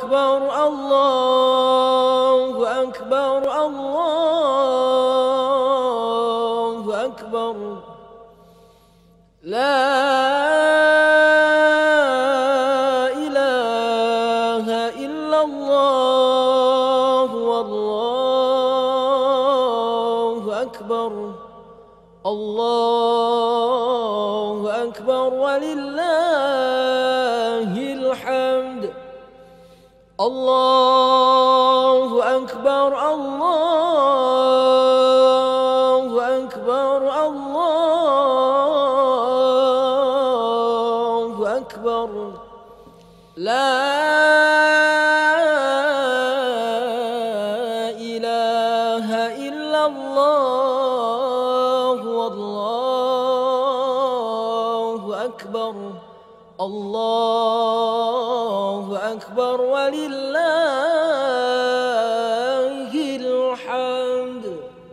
أكبر الله أكبر الله أكبر لا إله إلا الله والله أكبر الله أكبر ولله الحمد الله أكبر الله أكبر الله أكبر لا إله إلا الله والله أكبر الله أكبر ولله الحمد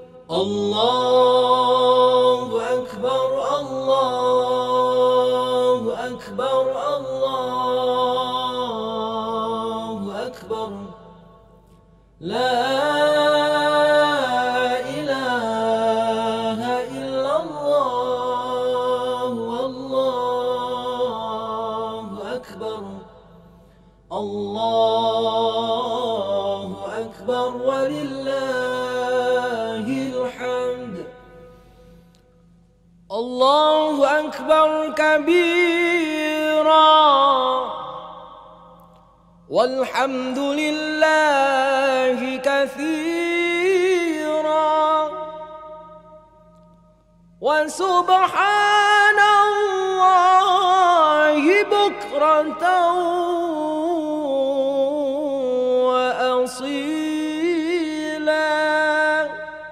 الله أكبر الله أكبر الله أكبر لا إله إلا الله والله أكبر الله أكبر ولله الحمد الله أكبر كبيرا والحمد لله كثيرا وسبحان الله بكرة وأصيلا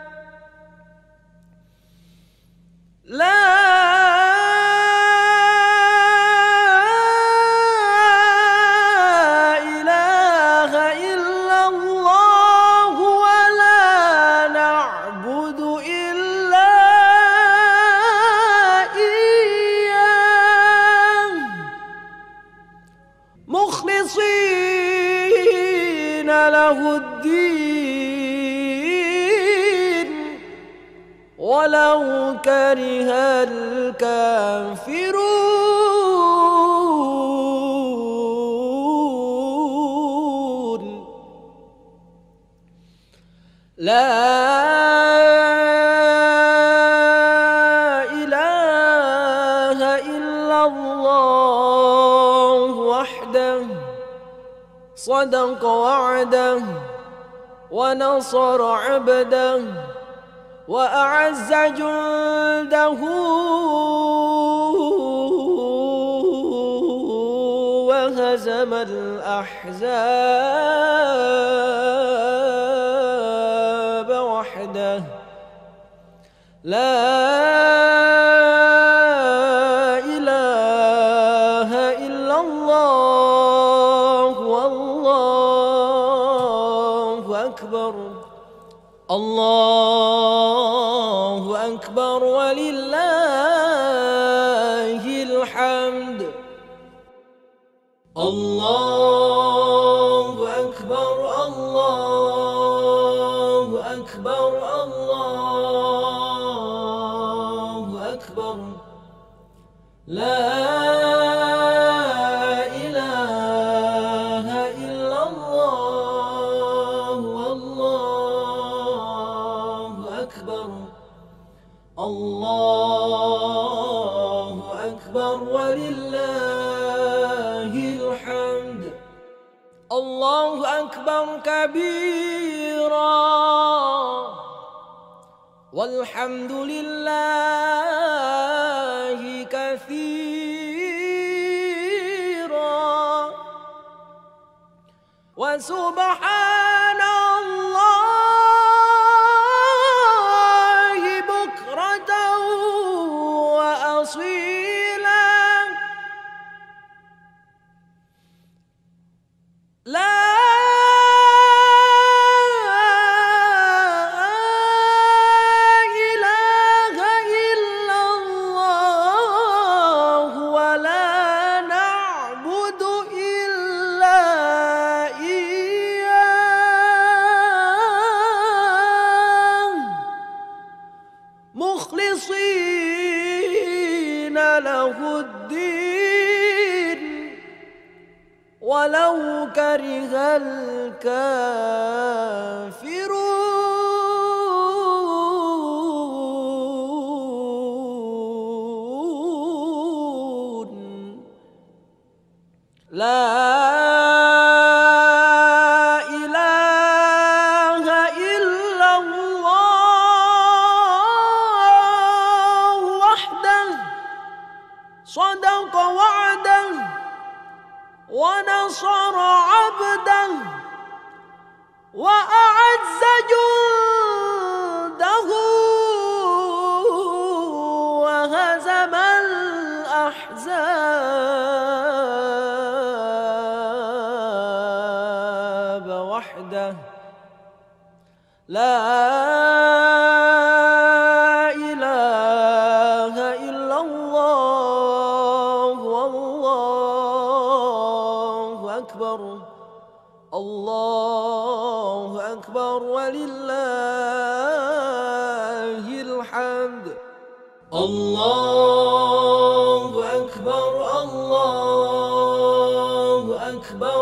لا إله إلا الله ولا نعبد إلا إياه مخلصين له الدين ولو كره الكافرون لا إله إلا الله وحده صدق وعده ونصر عبده وأعز جنده وهزم الأحزاب وحده لا إله إلا الله والله أكبر الله أكبر ولله الحمد الله أكبر الله أكبر الله أكبر لا إله إلا الله والله أكبر الله أكبر ولله الحمد الله أكبر كبيرا والحمد لله كثيرا وسبحان الله بكرة وأصيلا لا إله إلا الله ولا نعبد إلا إياه ولو كره الكافرون لا إله إلا الله وحده صدق وعده ونصر عبده وأعز جنده وهزم الأحزاب وحده لا إله إلا الله والله أكبر الله أكبر ولله الحمد الله أكبر الله أكبر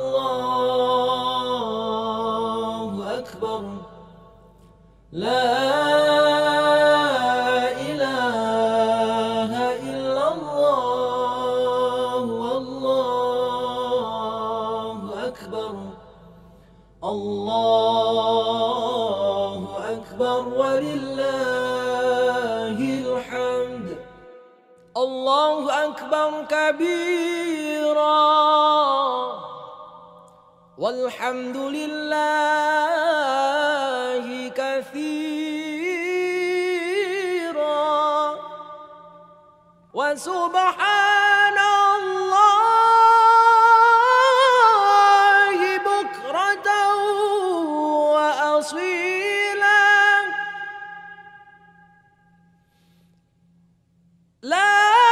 الله أكبر لا إله إلا الله والله أكبر الله أكبر ولله الحمد الله أكبر كبيرا والحمد لله كثيرا وسبحان الله بكرة وأصيلا لا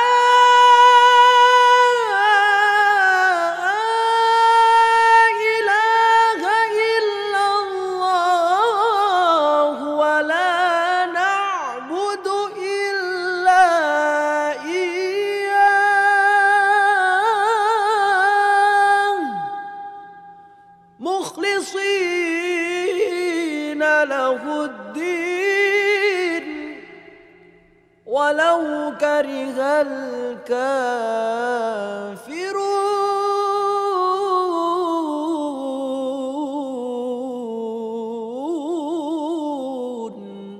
إله إلا الله ولا نعبد إلا إياه مخلصين له الدين ولو كره الكافرون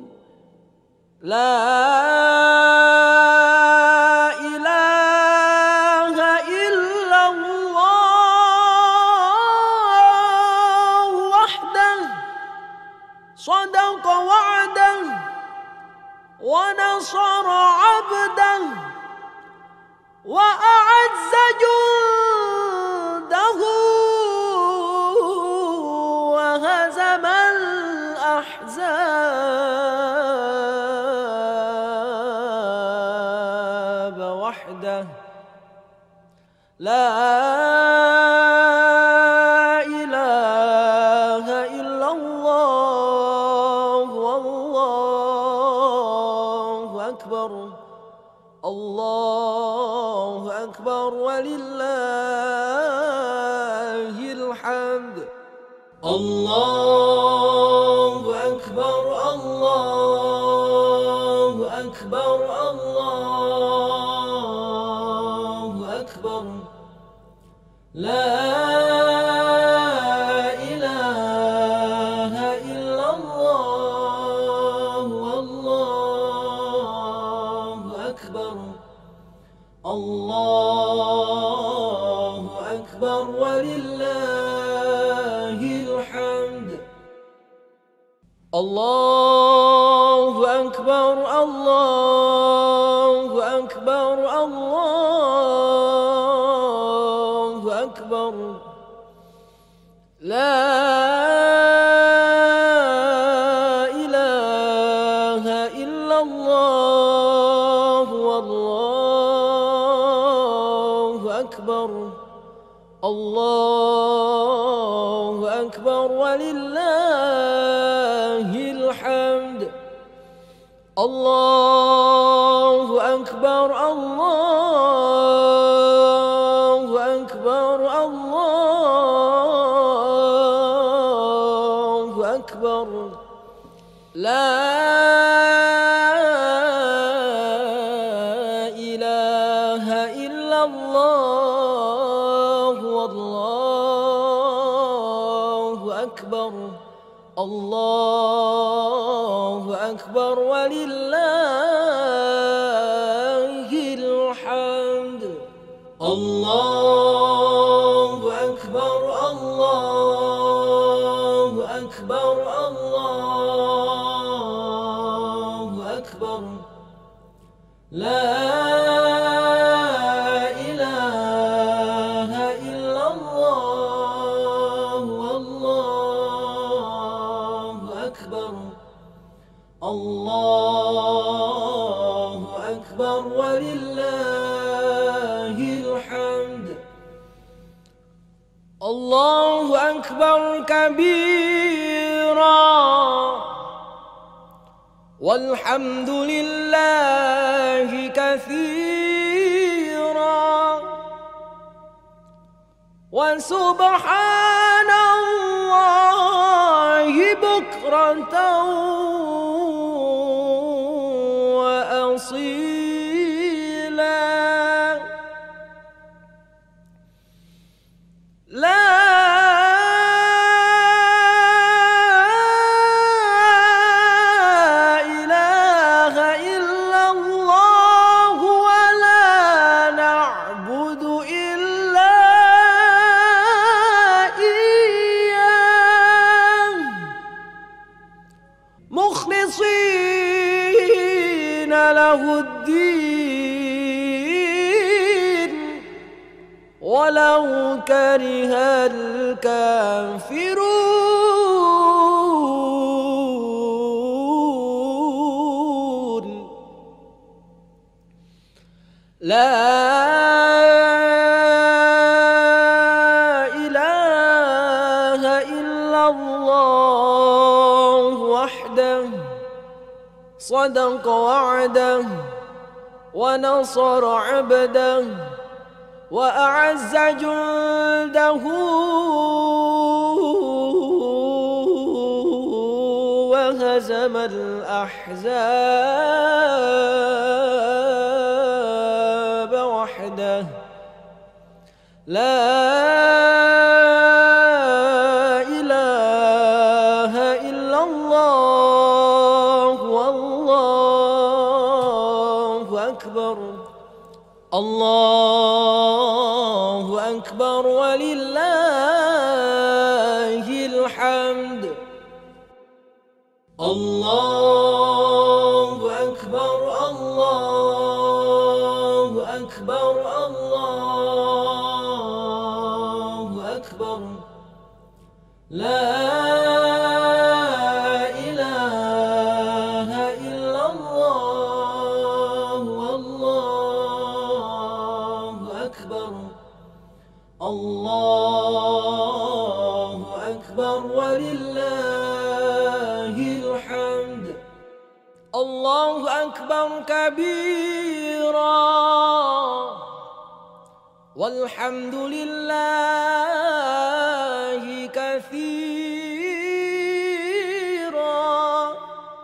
لا إله إلا الله وحده صدق وعده ونصر عبده وأعز جنده وهزم الأحزاب وحده لا إله إلا الله والله أكبر الله أكبر ولله الحمد الله أكبر الله أكبر الله أكبر لا إله إلا الله والله أكبر الله أكبر ولله الحمد الله أكبر الله أكبر الله أكبر لا إله إلا الله والله أكبر الله أكبر ولله الحمد الله أكبر الله أكبر الله إله إلا الله والله أكبر الله أكبر ولله الحمد الله أكبر الله أكبر الله أكبر لا إله إلا الله والله أكبر الله أكبر ولله الحمد الله أكبر كبيرا والحمد لله كثيرا وسبحان الله بكرة وأصيلا لا إله إلا الله ولا نعبد إلا إياه مخلصين له الدين ولو كره الكافرون لا إله إلا الله وحده صدق وعده ونصر عبده وأعز جنده وهزم الأحزاب وحده لا إله إلا الله والله أكبر الله أكبر ولله الحمد الله أكبر الله أكبر الله أكبر لا إله إلا الله والله أكبر الله أكبر ولله الحمد الله أكبر كبيرا والحمد لله كثيرا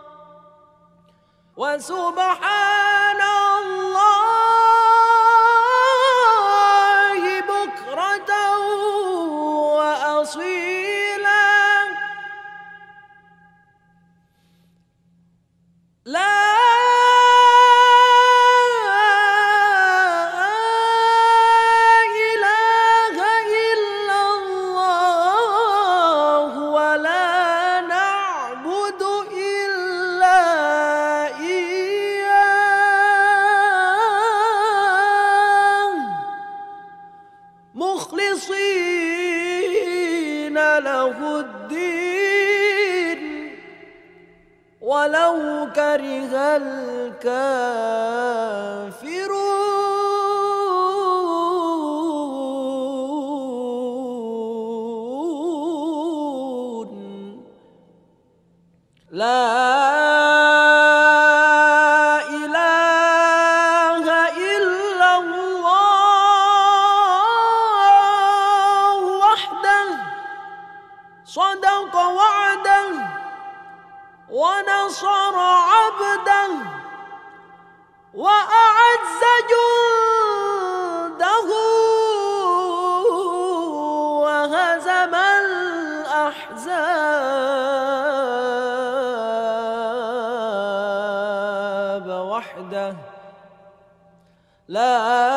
وسبحان الله بكرة وأصيلا لا إله إلا الله ولا نعبد إلا إياه مخلصين له الدين ولو كره الكافرون لا إله إلا الله وحده صدق وعده ونصر عبده وأعز جنده وهزم الأحزاب وحده. لا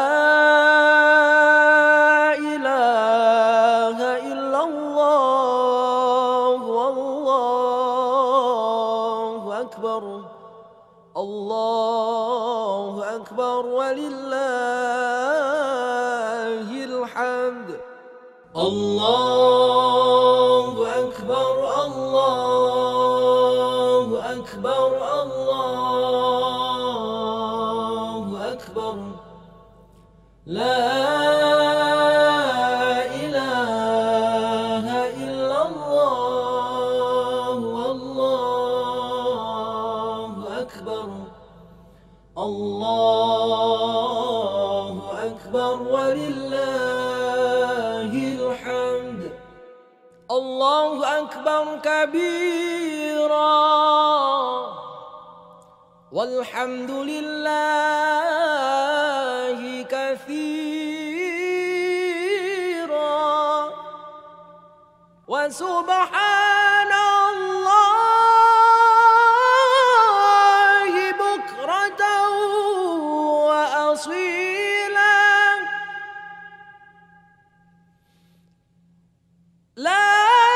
إله إلا الله والله أكبر. الله أكبر ولله الحمد. الله أكبر الله أكبر الله أكبر. لا إله إلا الله والله أكبر. الله أكبر ولله الحمد. الله أكبر كبيرا والحمد لله كثيرا وسبحان الله بكرة وأصيلا. لا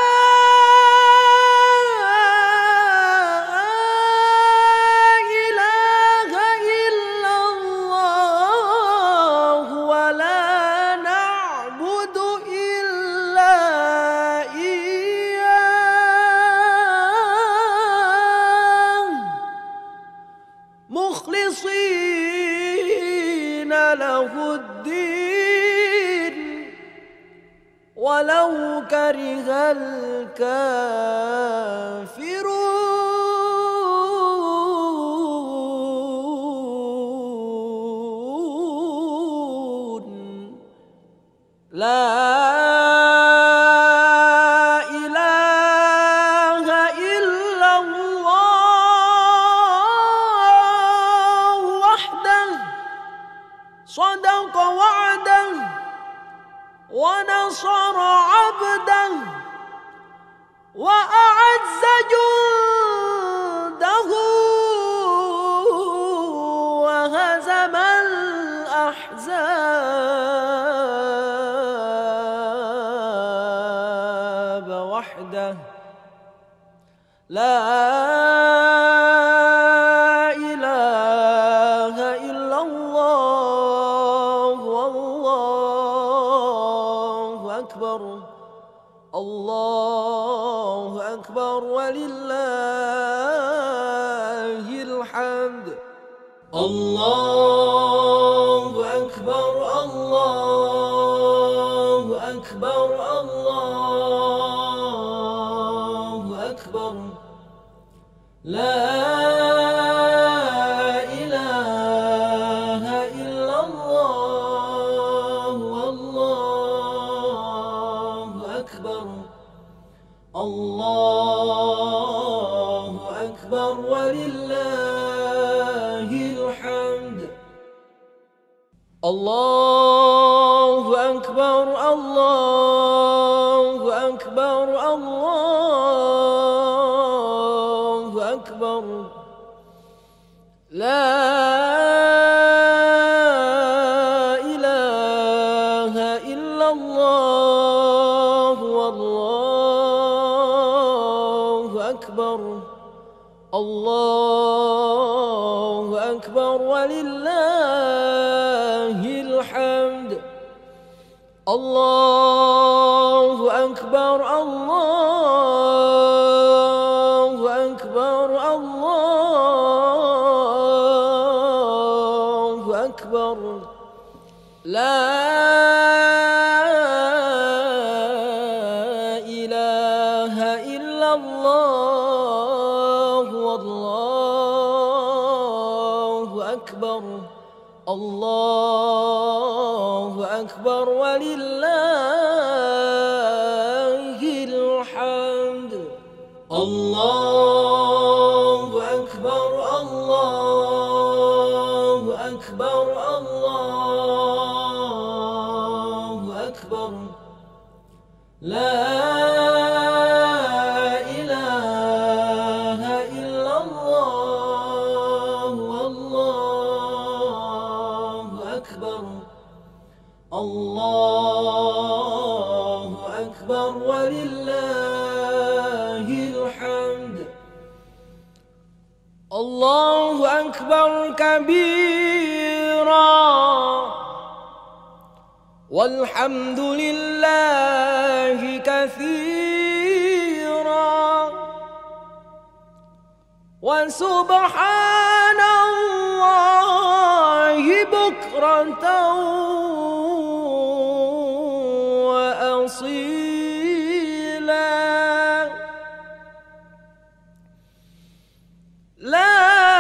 إله إلا الله ولا نعبد إلا إياه مخلصين له الدين ولو كره الكافرون. لا إله إلا الله وحده صدق وعده ونصر عبده وأعز جنده وهزم الأحزاب وحده. لا إله إلا الله والله أكبر. الله أكبر ولله الحمد. الله أكبر الله أكبر الله أكبر. لا إله إلا الله والله أكبر. الله أكبر ولله الحمد. الله أكبر الله أكبر الله أكبر. لا إله إلا الله والله أكبر. الله أكبر ولله الحمد. الله أكبر الله أكبر الله أكبر. لا إله إلا الله والله أكبر. الله أكبر ولله الحمد. الله لا إله إلا الله والله أكبر الله أكبر ولله الحمد الله أكبر كبيرا والحمد لله كثيرا وسبحان الله بكرة وأصيلا لا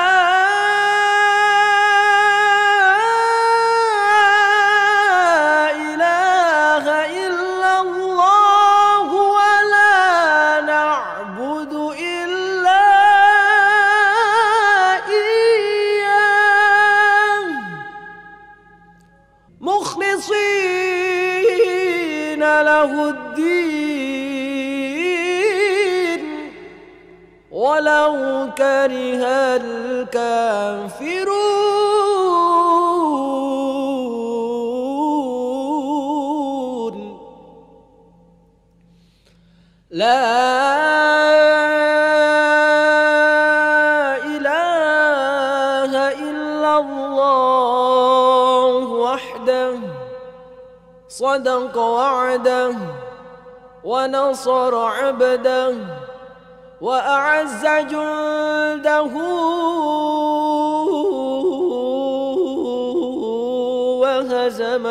مخلصين له الدين ولو كره الكافرون لا إله إلا الله وحده صدق وعده ونصر عبده وأعز جنده وهزم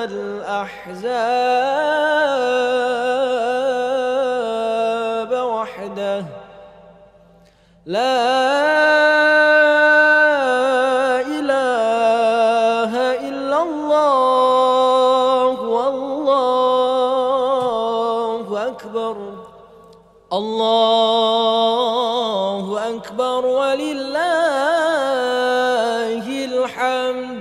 الأحزاب وحده لا إله إلا الله والله أكبر الله أكبر ولله الحمد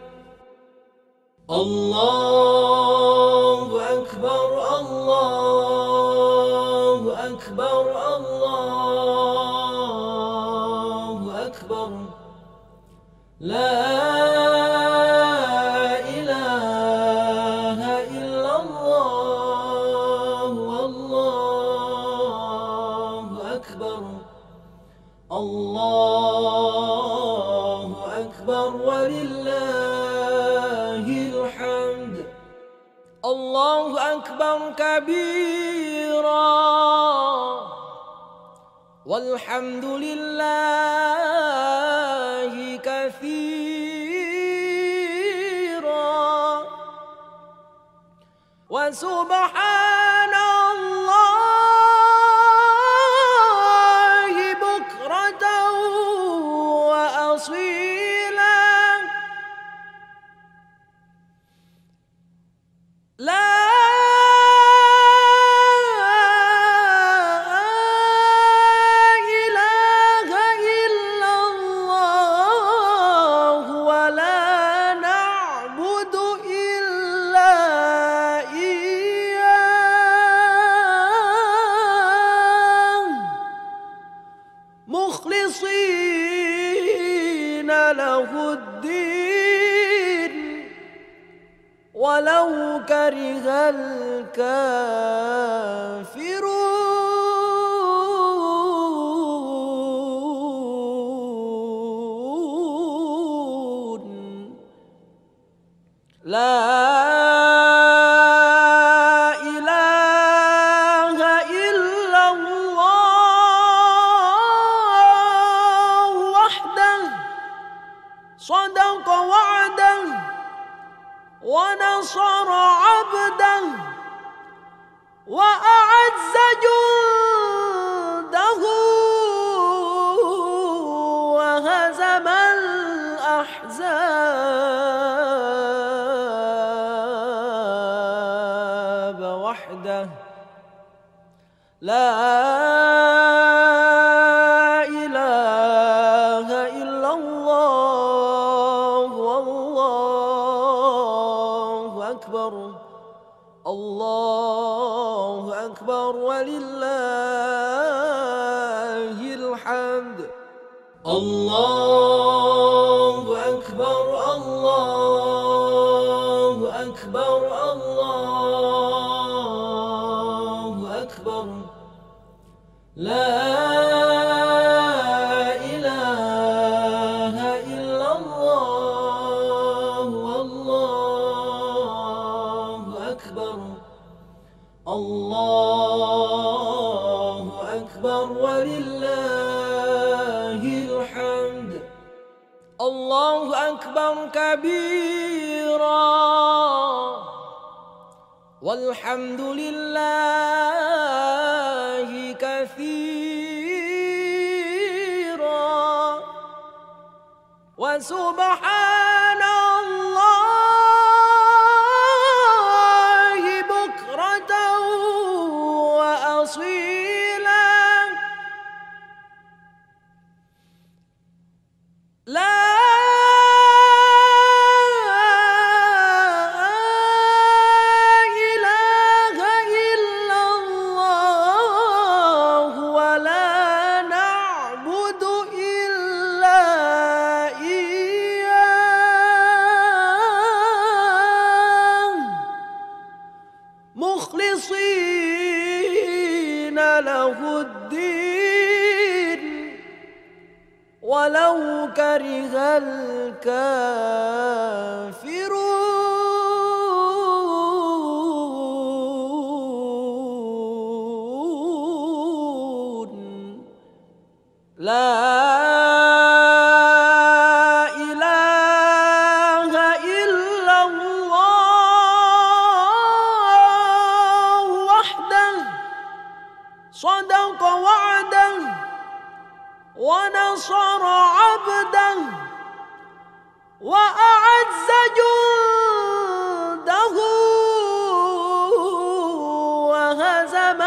الله أكبر الله أكبر الله أكبر لا إله إلا الله والله أكبر الله أكبر ولله الحمد الله أكبر كبيرا والحمد لله كثيرا وسبحان الله بكرة وأصيلا لا إله إلا الله ولا نعبد إلا إياه مخلصين له الدين ولو كره الكافرون لا إله إلا الله وحده صدق وعده ونصر عبده وأعز جنده وهزم الأحزاب وحده لا إله إلا الله والله أكبر الله أكبر ولله الحمد. الله أكبر الله أكبر الله أكبر. لا إله إلا الله والله أكبر. الله أكبر ولله الحمد. الله أكبر كبيرا والحمد لله كثيرا وسبحان الله بكرة وأصيلا. لا مخلصين له الدين ولو كره الكافرون. لا صدق وعده ونصر عبده وأعز جنده وهزم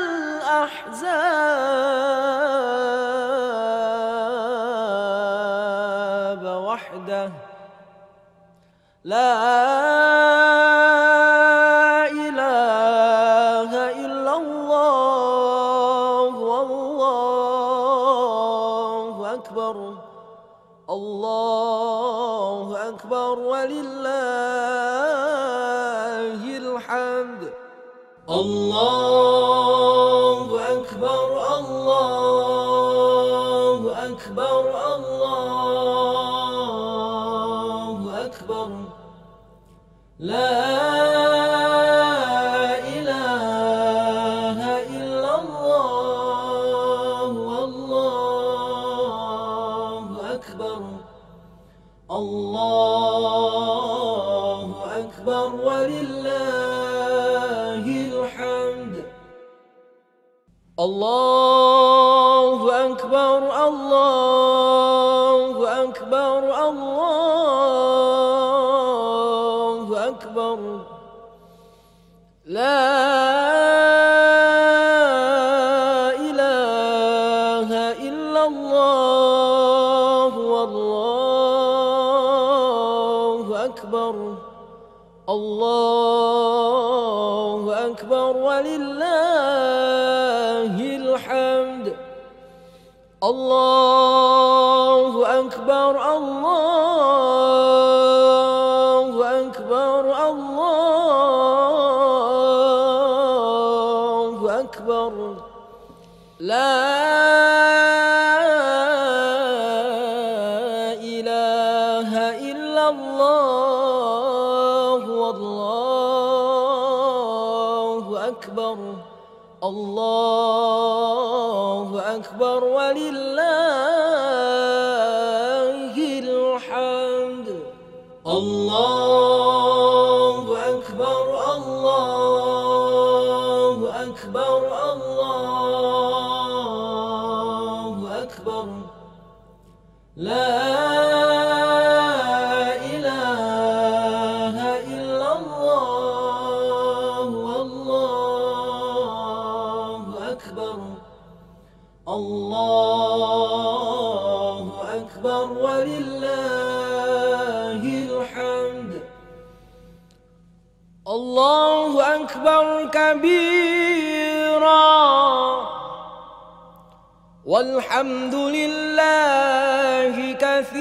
الأحزاب وحده. لا إله إلا الله والله أكبر. الله أكبر ولله الحمد. الله أكبر الله أكبر الله أكبر. لا إله إلا الله والله أكبر. الله أكبر ولله الحمد. الله أكبر الله أكبر الله أكبر. لا إله إلا الله والله أكبر. الله أكبر ولله الحمد. الله أكبر الله أكبر الله أكبر. لا إله إلا الله والله أكبر. الله أكبر ولله الحمد. الله أكبر الله أكبر الله أكبر. لا إله إلا الله والله أكبر. الله أكبر ولله الحمد. الله أكبر كبيرا والحمد لله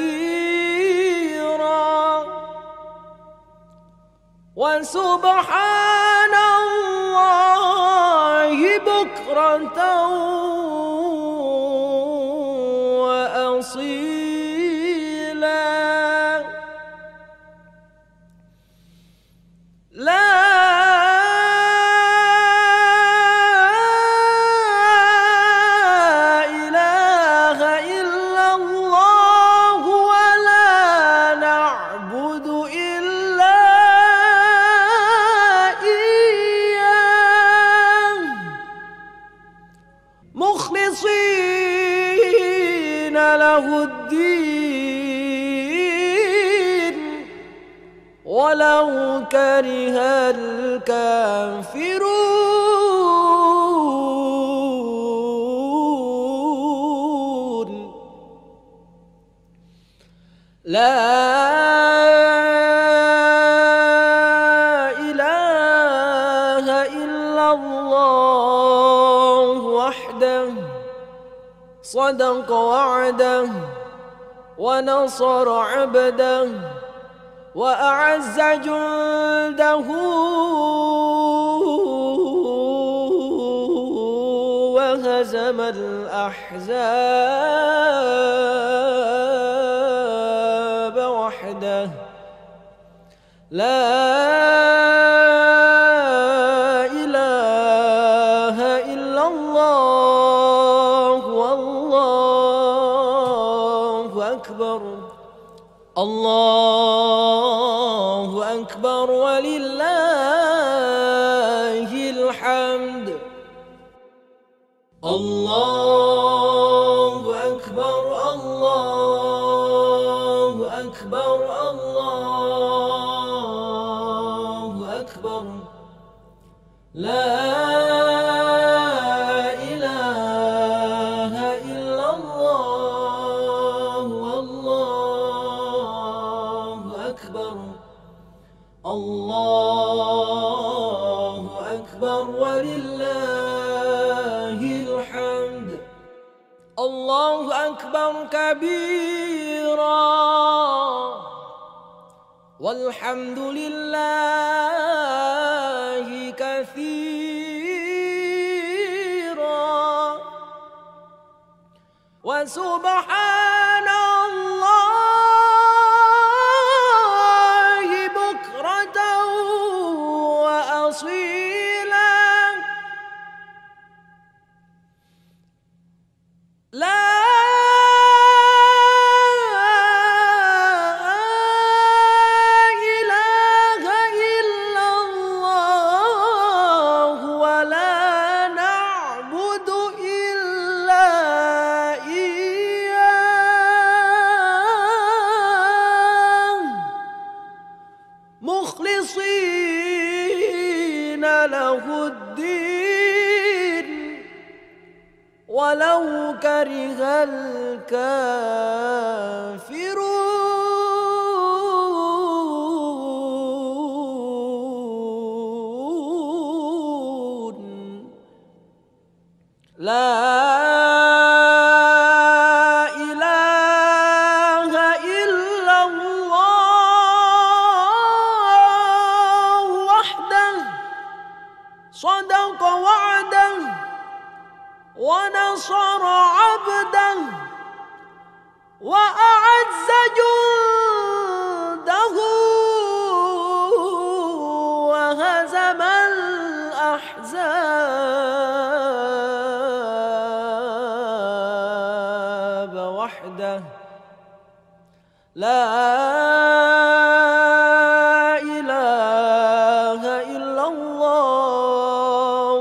كثيرا وسبحان الله بكرة وأصيلا لا إله إلا الله ولا نعبد إلا إياه مخلصين له الدين ولو كره الكافرون لا إله إلا الله وحده صدق وعده ونصر عبده وأعز جنده وهزم الأحزاب وحده لا إله إلا الله والله أكبر الله أكبر ولله الحمد الله أكبر الله أكبر الله أكبر لا إله إلا الله والله أكبر الله أكبر ولله الحمد الله أكبر كبيرا والحمد لله كثيرا وسبحان الله بكرة وأصيلا لا إله إلا الله ولا نعبد إلا إياه مخلصين له الدين ولو كره الكافرون لا إله إلا الله وحده صدق وعده ونصر عبده وأعز جنده وهزم الأحزاب وحده لا إله إلا الله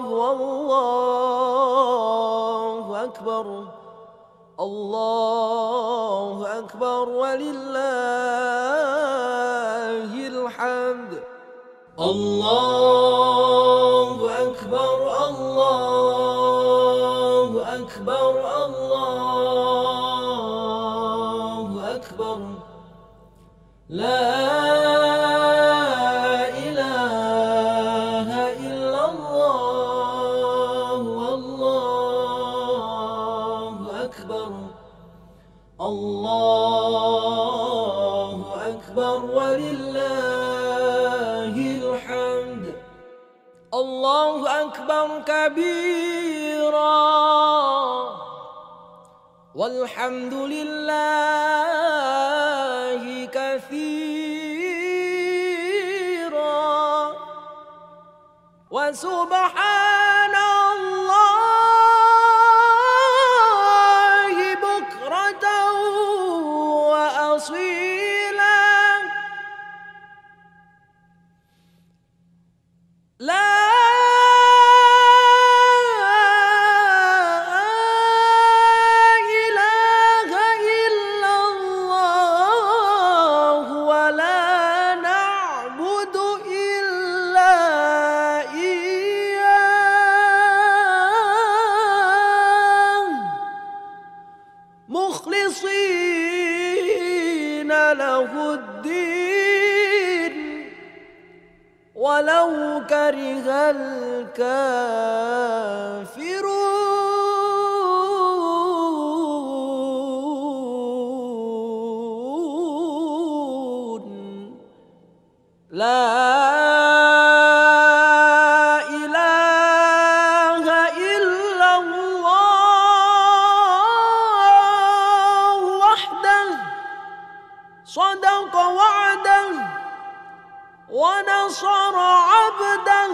والله أكبر الله أكبر ولله الحمد الله أكبر الله أكبر الله أكبر لا إله إلا الله الله أكبر ولله الحمد. الله أكبر كبيرا والحمد لله كثيرا وسبحان الله بكرة وأصيلا. لا إله إلا الله ولا نعبد إلا إياه مخلصين له الدين ولو كره الكافرون. لا إله إلا الله وحده صدق وعده ونصر عبده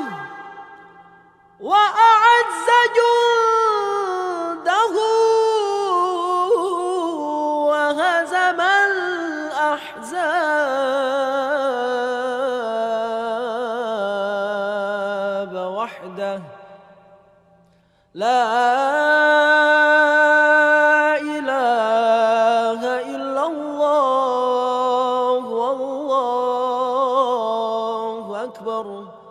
وأعز جنده وهزم الأحزاب وحده. لا إله إلا الله والله أكبر.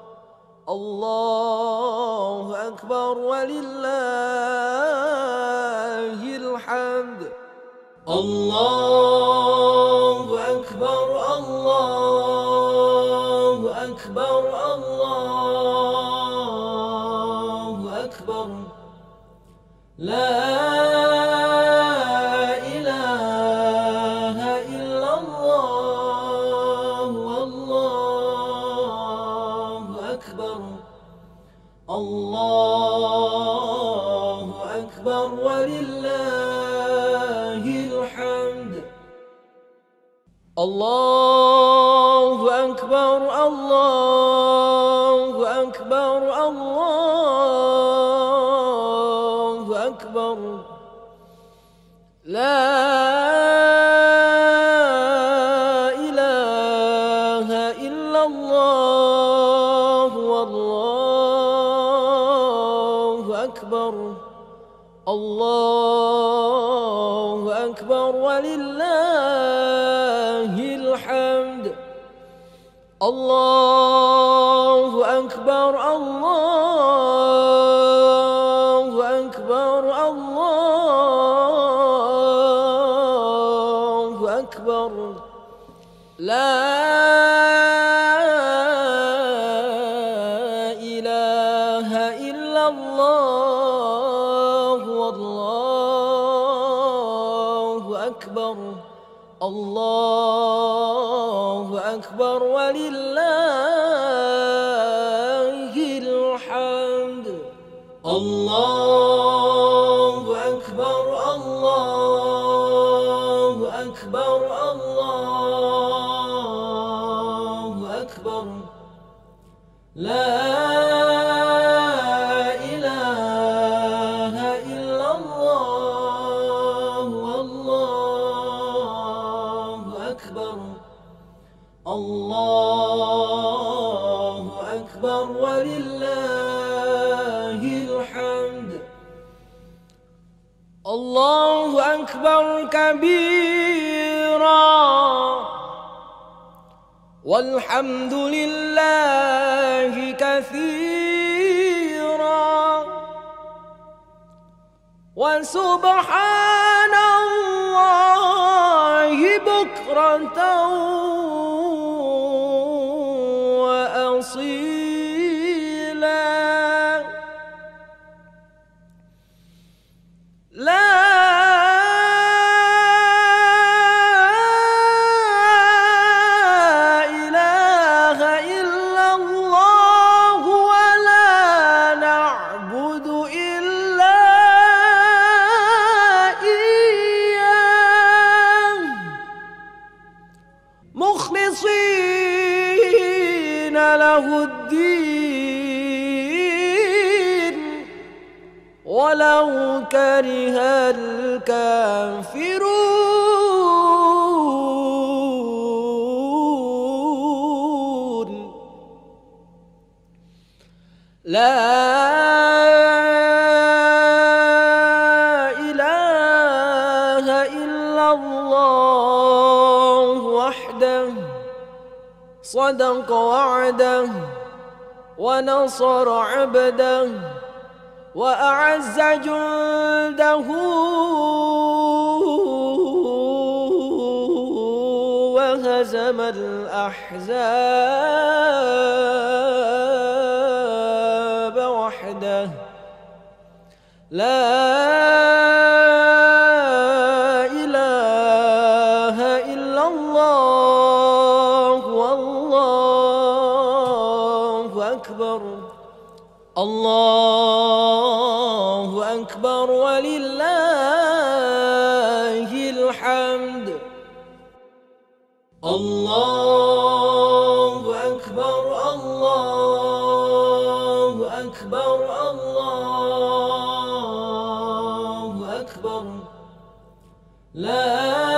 الله أكبر ولله الحمد. الله أكبر الله أكبر الله أكبر. لا إله إلا الله والله أكبر. الله أكبر ولله الحمد. الله أكبر الله أكبر الله أكبر. لا إله إلا الله والله أكبر. الله أكبر ولله الحمد. الله أكبر الله أكبر الله أكبر. لا إله إلا الله والله أكبر. الله أكبر ولله الحمد. الله أكبر الله أكبر الله أكبر. لا إله إلا الله والله أكبر. الله أكبر ولله الحمد. الله أكبر كبيرا والحمد لله كثيرا وسبحان الله بكرة وأصيلا. لا ولو كره الكافرون لا إله إلا الله وحده صدق وعده ونصر عبده وأعز جنده وهزم الأحزاب وحده لا إله إلا الله والله أكبر الله أكبر ولله الحمد الله أكبر الله أكبر الله أكبر لا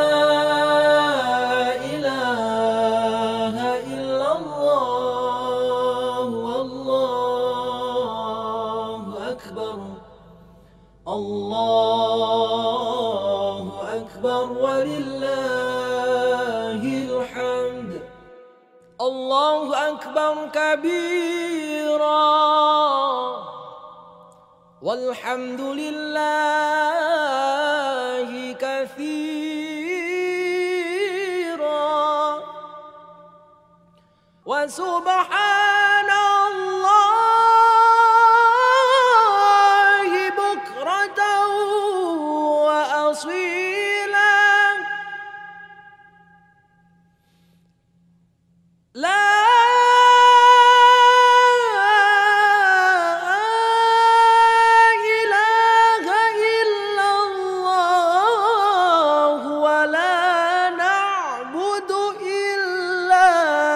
إله إلا الله والله أكبر الله أكبر ولله الحمد الله أكبر كبيرا والحمد لله كثيرا وسبحان الله بكرة وأصيلا لا إله إلا الله ولا نعبد إلا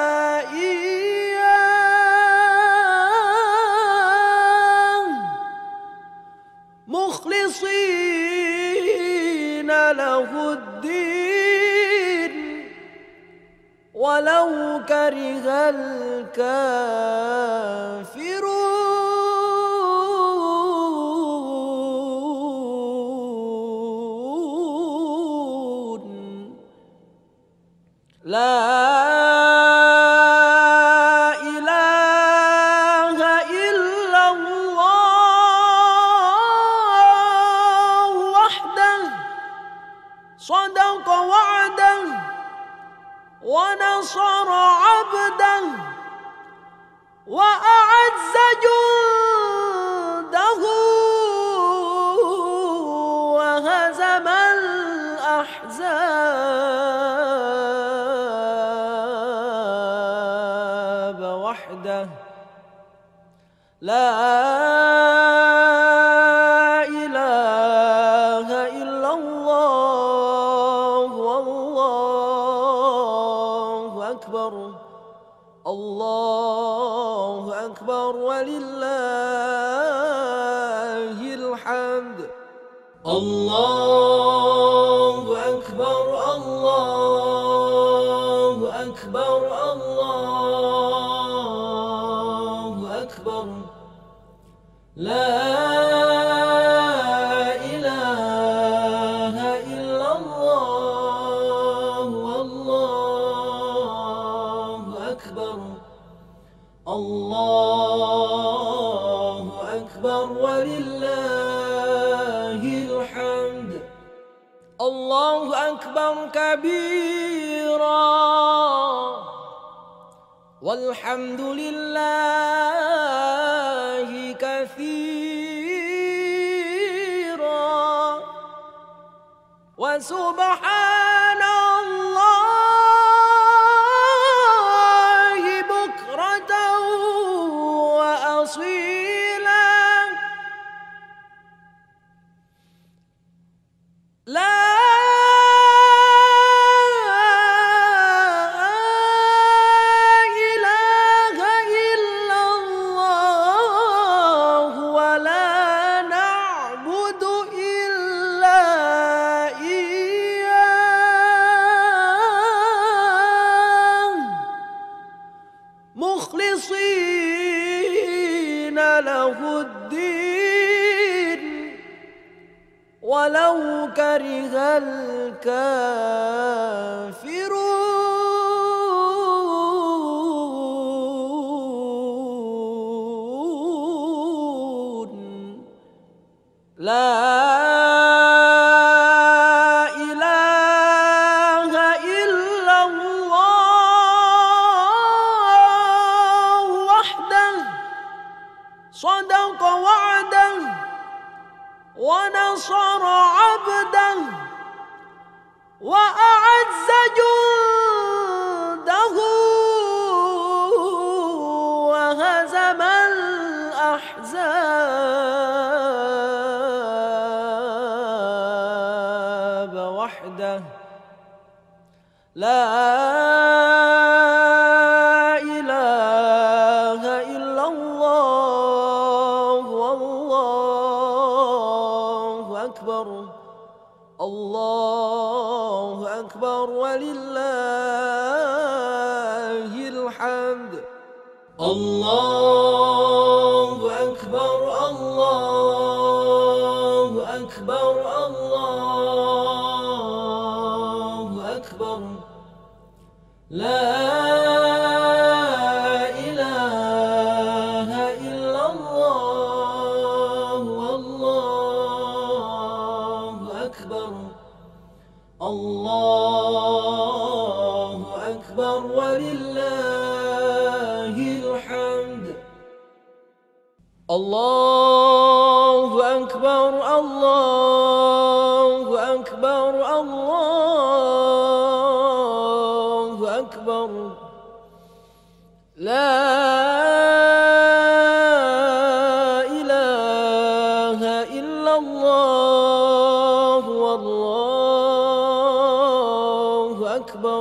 إياه مخلصين له الدين ولو كره الكافرون لا إله إلا الله وحده صدق وعده ونصر عبده وأعز جنده وهزم الأحزاب وحده لا إله إلا الله والله أكبر الله أكبر ولله الحمد الله أكبر الله أكبر الله أكبر لا إله إلا الله والله أكبر الله أكبر ولله الحمد الله أكبر كبيرا والحمد لله كثيرا وسبحان الله بكرة وأصيلا لا إله إلا الله ولا نعبد ولو كره الكافرون. لا إله إلا الله وحده صدق وعده ونصر عبده وأعز جنده وهزم الأحزاب وحده. لا إله إلا الله والله أكبر. الله أكبر ولله الحمد. الله أكبر الله أكبر الله أكبر. لا إله إلا الله والله أكبر. الله أكبر ولله الحمد. الله أكبر الله أكبر الله أكبر. لا إله إلا الله والله أكبر.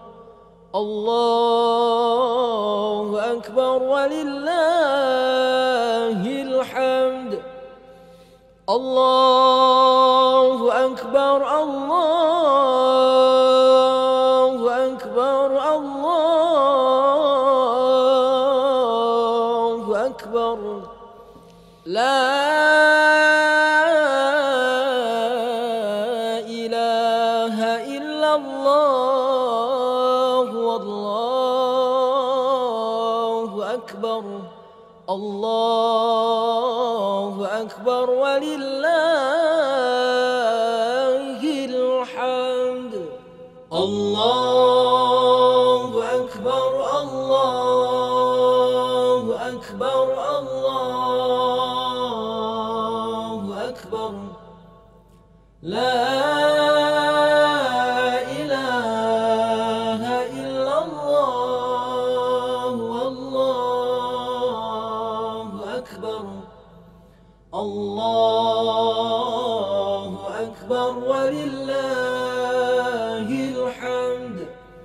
الله أكبر ولله الحمد. الله أكبر الله أكبر الله أكبر. لا إله إلا الله والله أكبر. الله أكبر ولله الحمد. الله أكبر الله أكبر الله أكبر. لا إله إلا الله والله أكبر. الله أكبر ولله الحمد.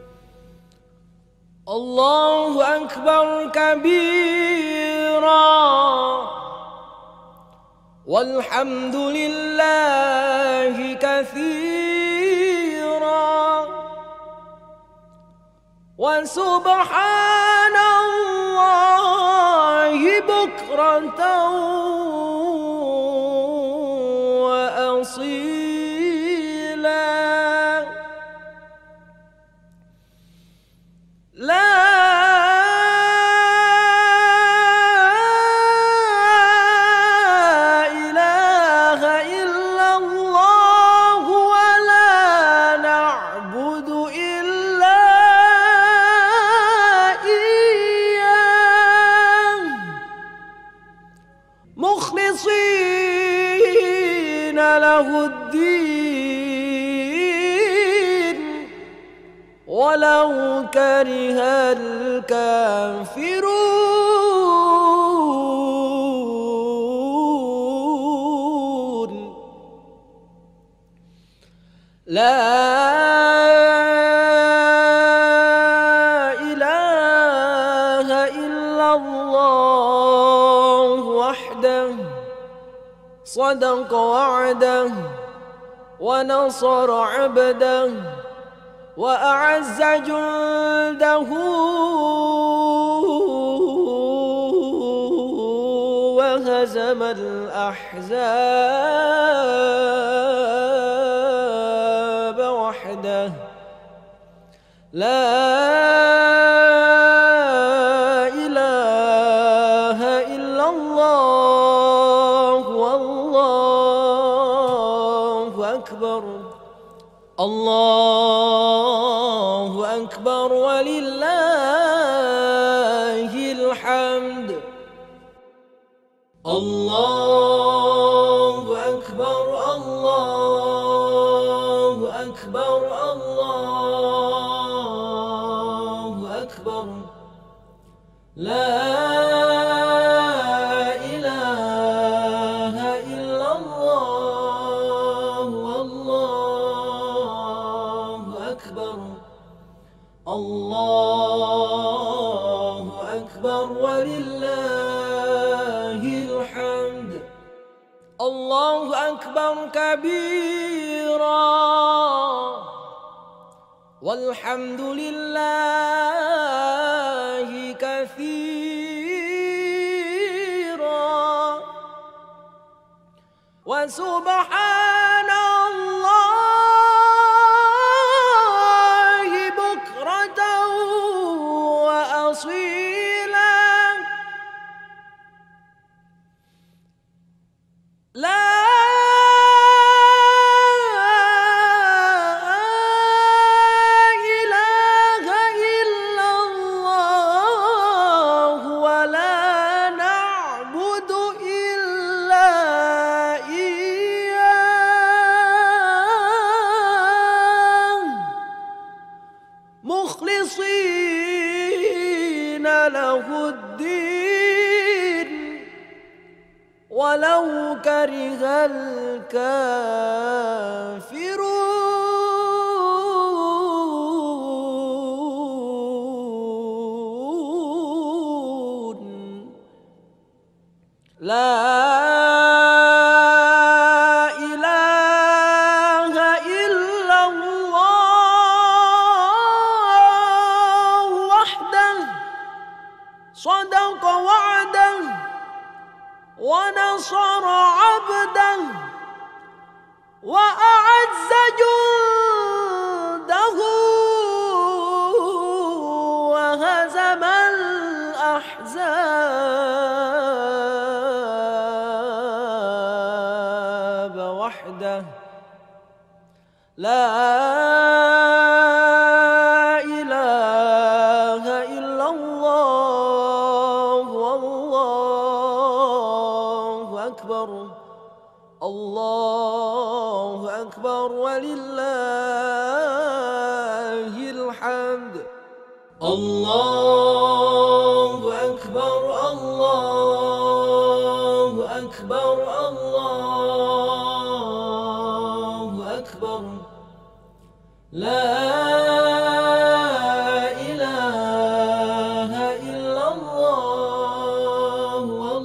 الله أكبر كبيرا والحمد لله كثيرا وسبحان الله بكرة وأصيلا. لا إله إلا الله ولا نعبد إلا إياه مخلصين له الدين ولو كره الكافرون. لا إله إلا الله وحده صدق وعده ونصر عبده وأعز جنده وهزم الأحزاب الأحزاب وحده لا إله إلا الله والله أكبر الله أكبر ولله الحمد الله أكبر الله أكبر الله أكبر لا إله إلا الله والله أكبر الله أكبر ولله الحمد الله أكبر كبيرا والحمد لله كثيرا وسبحان الله بكرة وأصيلا لا إله إلا الله ولا نعبد إلا إياه مخلصين له الدين ولو كره الكافرون لا إله إلا الله وحده صدق وعده ونصر عبده وأعز جنده وهزم الأحزاب وحده لا إله إلا الله والله أكبر الله أكبر ولله الحمد الله أكبر الله أكبر الله أكبر لا إله إلا الله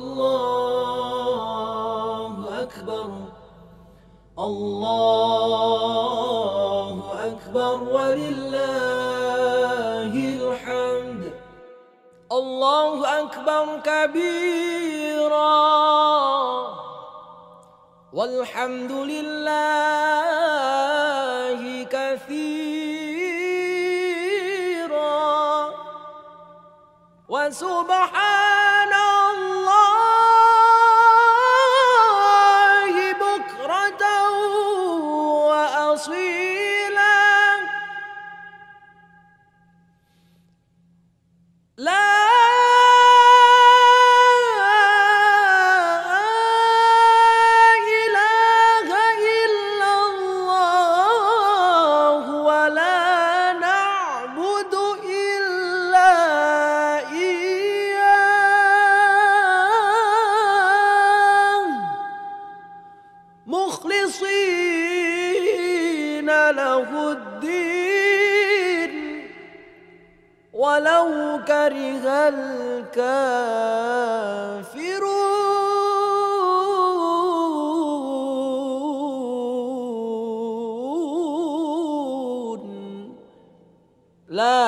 والله أكبر الله أكبر ولله الحمد الله أكبر كبيرا والحمد لله كثيرا وسبحان الله بكرة وأصيلا لا إله إلا الله ولا نعبد إلا إياه مخلصين له الدين ولو كره الكافرون لا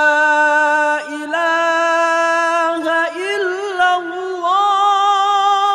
إله إلا الله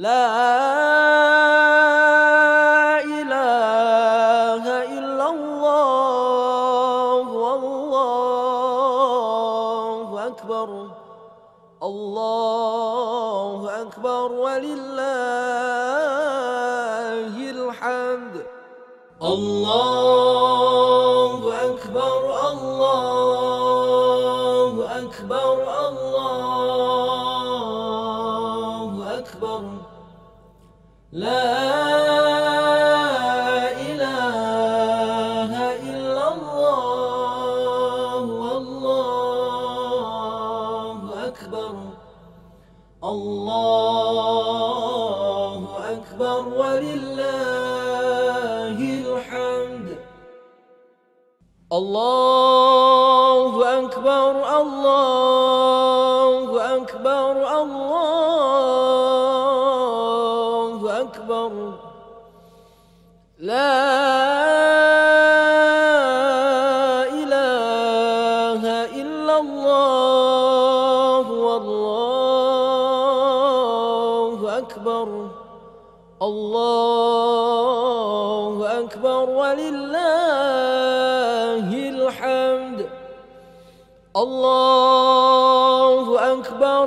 لا إله إلا الله والله أكبر الله أكبر ولله الحمد الله أكبر الله أكبر الله أكبر لا إله إلا الله والله أكبر الله أكبر ولله الحمد الله أكبر الله أكبر الله أكبر لا إله إلا الله والله أكبر الله أكبر ولله الحمد الله أكبر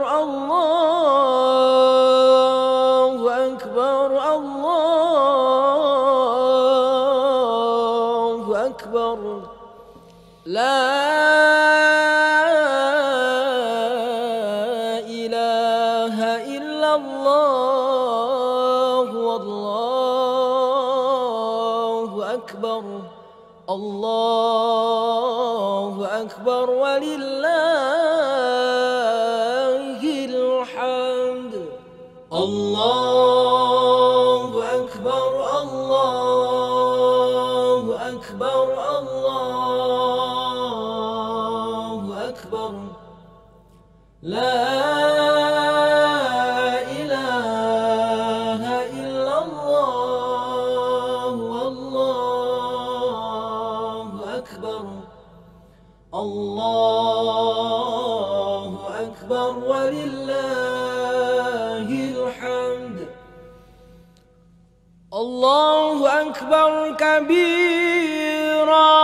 الله أكبر الله أكبر لا إله إلا الله والله أكبر الله أكبر ولله الحمد الله أكبر الله أكبر الله أكبر لا إله إلا الله والله أكبر الله أكبر ولله الحمد الله أكبر كبيرا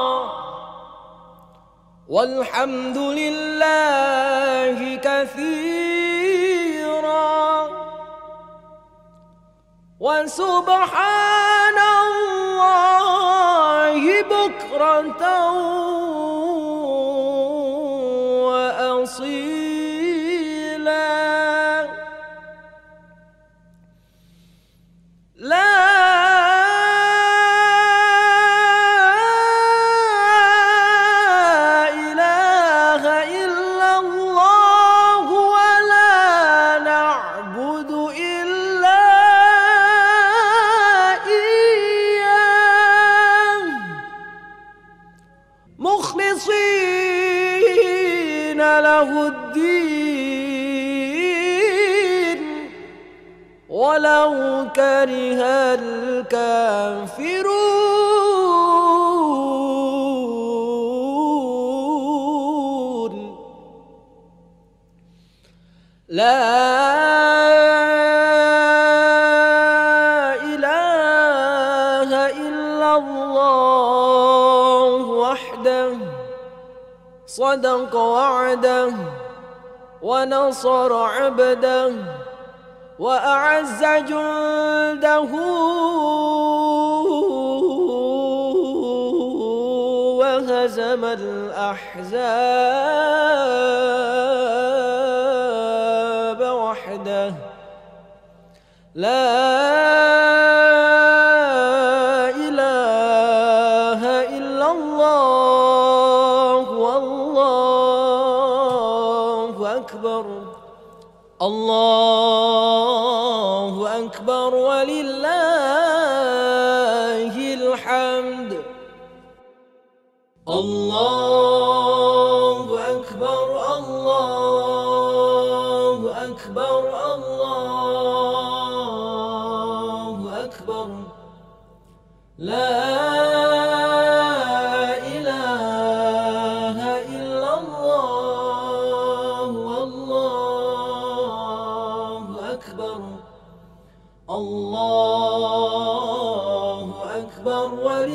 والحمد لله كثيرا وسبحان الله بكرة وأصيلا لا إله إلا الله ولا نعبد إلا إياه مخلصين له الدين ولو كره الكافرون لا إله إلا الله وحده صدق وعده ونصر عبده وأعز جنده وهزم الأحزاب وحده لا إله إلا الله والله أكبر الله أكبر ولله الحمد الله أكبر الله أكبر الله أكبر لا إله إلا الله والله أكبر أكبر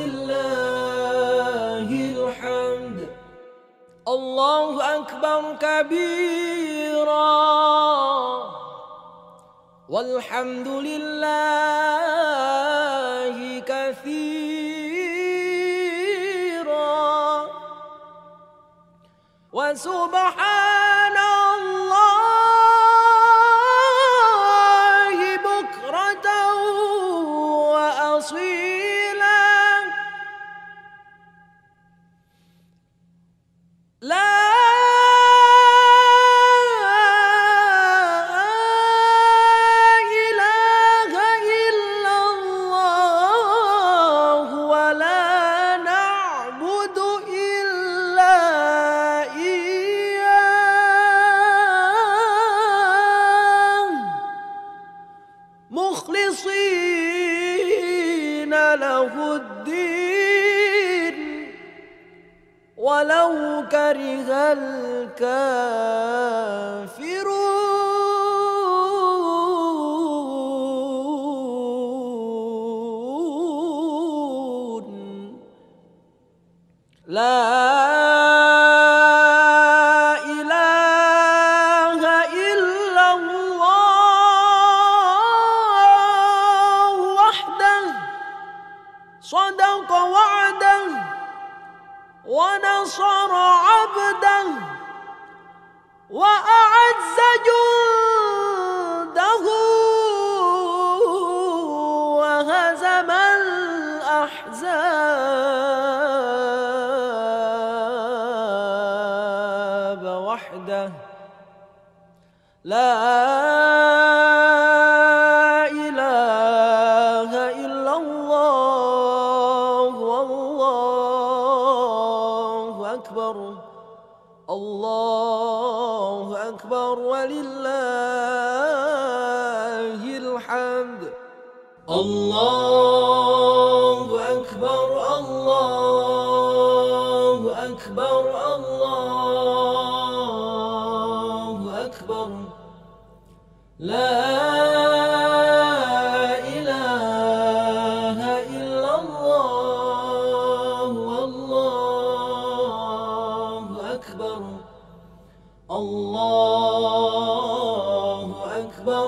ولله الحمد. الله أكبر كبيرا والحمد لله كثيرا وسبحان الله بكرة وأصيلا. لا إله إلا الله ولا نعبد إلا إياه مخلصين له الدين ولو كره الكافرون. لا إله إلا الله وحده صدق وعده ونصر عبده وأعز جنده وهزم الأحزاب وحده. لا إله إلا الله والله أكبر. الله أكبر ولله الحمد. الله أكبر الله أكبر الله أكبر. لا إله إلا الله والله أكبر. الله أكبر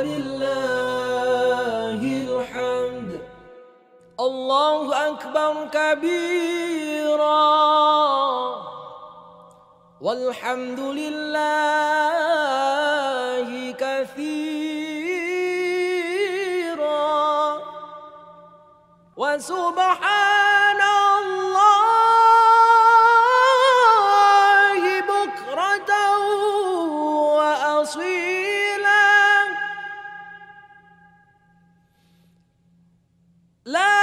ولله الحمد. الله أكبر كبيرا والحمد لله كثيرا وسبحان الله بكرة وأصيلا. لا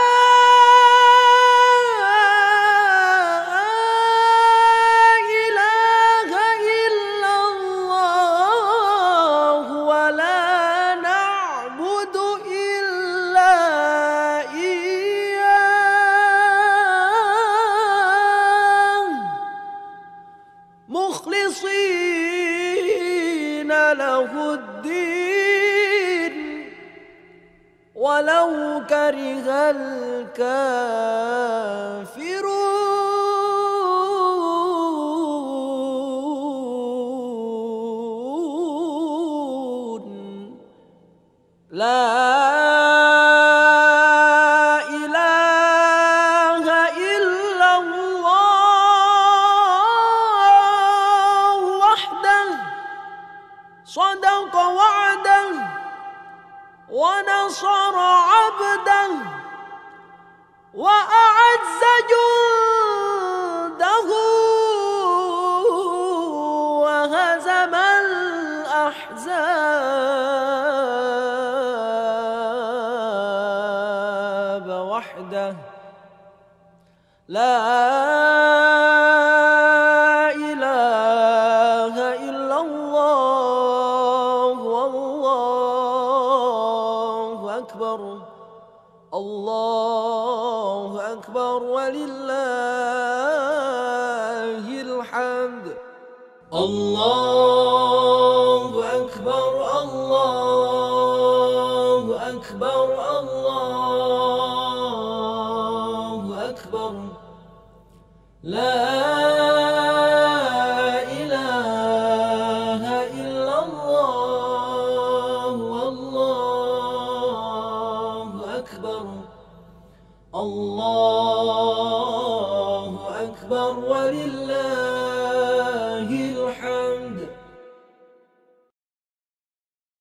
إله إلا الله ولا نعبد إلا إياه مخلصين له الدين ولو كره الكافرون. لا إله إلا الله وحده صدق وعده ونصر عبده وأعز جنده وهزم الأحزاب وحده. لا إله إلا الله والله أكبر. الله أكبر ولله الحمد. الله أكبر الله أكبر الله لا إله إلا الله والله أكبر الله أكبر ولله الحمد